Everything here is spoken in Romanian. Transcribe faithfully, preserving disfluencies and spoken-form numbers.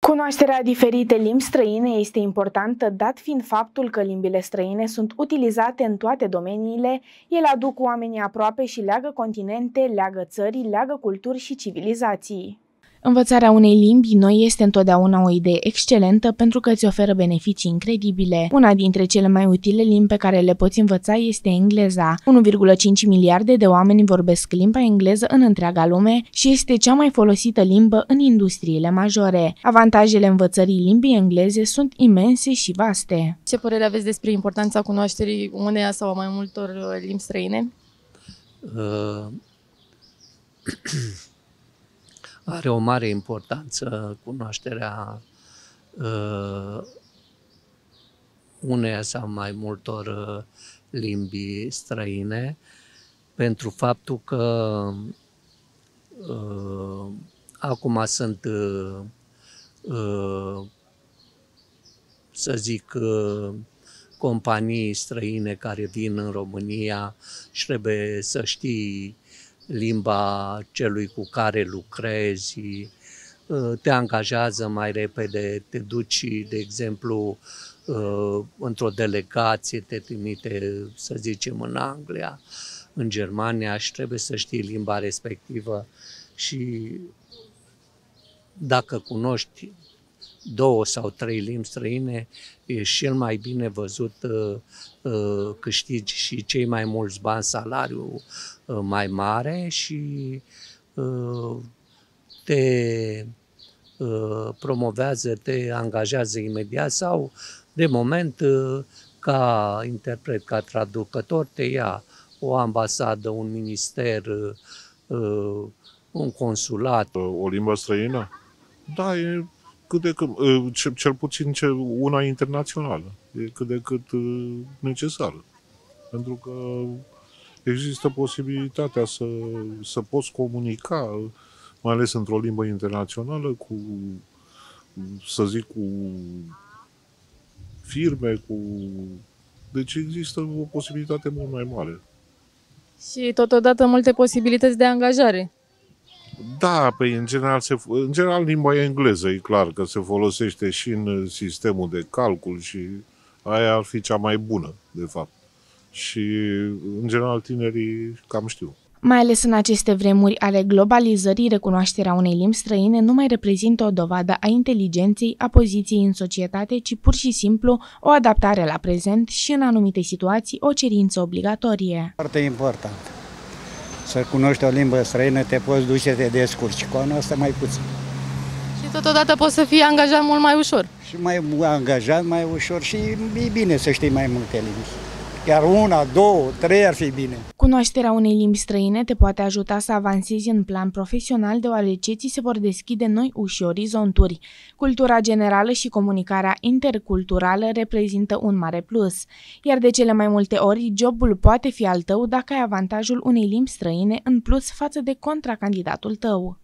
Cunoașterea diferite limbi străine este importantă, dat fiind faptul că limbile străine sunt utilizate în toate domeniile, ele aduc oamenii aproape și leagă continente, leagă țări, leagă culturi și civilizații. Învățarea unei limbi noi este întotdeauna o idee excelentă pentru că îți oferă beneficii incredibile. Una dintre cele mai utile limbi pe care le poți învăța este engleza. unu virgulă cinci miliarde de oameni vorbesc limba engleză în întreaga lume și este cea mai folosită limbă în industriile majore. Avantajele învățării limbii engleze sunt imense și vaste. Ce părere aveți despre importanța cunoașterii uneia sau a mai multor limbi străine? Uh... Are o mare importanță cunoașterea uh, uneia sau mai multor uh, limbi străine, pentru faptul că uh, acum sunt, uh, uh, să zic, uh, companii străine care vin în România și trebuie să știi limba celui cu care lucrezi, te angajează mai repede, te duci, de exemplu, într-o delegație, te trimite, să zicem, în Anglia, în Germania și trebuie să știi limba respectivă și dacă cunoști două sau trei limbi străine, ești cel mai bine văzut, câștigi și cei mai mulți bani, salariu mai mare și te promovează, te angajează imediat sau, de moment, ca interpret, ca traducător, te ia o ambasadă, un minister, un consulat. O limbă străină? Da, e cât de cât, cel puțin una internațională, e cât de cât necesară. Pentru că există posibilitatea să, să poți comunica, mai ales într-o limbă internațională, cu, să zic, cu firme, cu... Deci există o posibilitate mult mai mare. Și totodată multe posibilități de angajare. Da, păi în general, se, în general limba engleză e clar că se folosește și în sistemul de calcul și aia ar fi cea mai bună, de fapt. Și în general tinerii cam știu. Mai ales în aceste vremuri ale globalizării, recunoașterea unei limbi străine nu mai reprezintă o dovadă a inteligenței, a poziției în societate, ci pur și simplu o adaptare la prezent și în anumite situații o cerință obligatorie. Foarte important. Să cunoști o limbă străină, te poți duce să te descurci, cu anul ăsta mai puțin. Și totodată poți să fii angajat mult mai ușor. Și mai angajat mai ușor și e bine să știi mai multe limbi. Chiar una, două, trei ar fi bine. Cunoașterea unei limbi străine te poate ajuta să avansezi în plan profesional, deoarece ți se vor deschide noi uși și orizonturi. Cultura generală și comunicarea interculturală reprezintă un mare plus, iar de cele mai multe ori jobul poate fi al tău dacă ai avantajul unei limbi străine în plus față de contracandidatul tău.